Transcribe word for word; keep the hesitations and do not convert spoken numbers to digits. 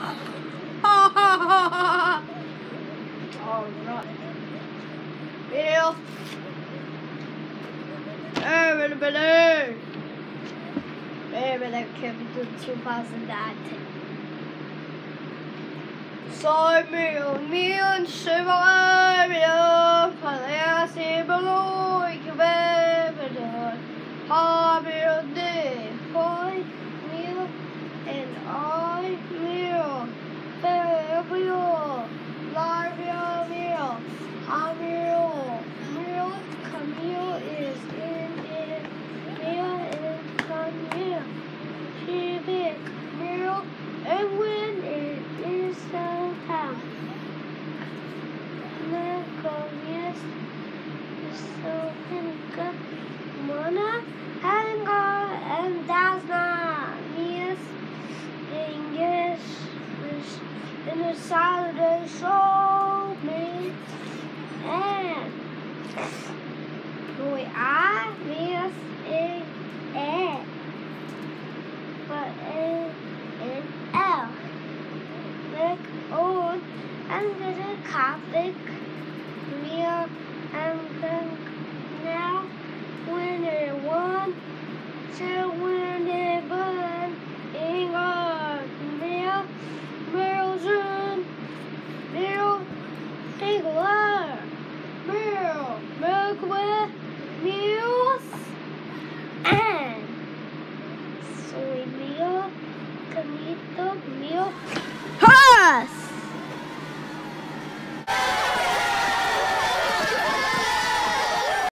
Alright. Video. Everybody. Everybody came to two thousand nineteen. Så miljonen skyver over, for jeg ser blå i kvevet. Har vi det for mye, and I will, for you, live your meal, I will, meal, Camille is in it, meal is Camille, she big, meal, and when it is so town. Yes, so good. Mona, Hanger, and Dasna. Yes, English, in the Saturday show me. And we are, yes, a, a, but a, an L. Like old, and the Catholic.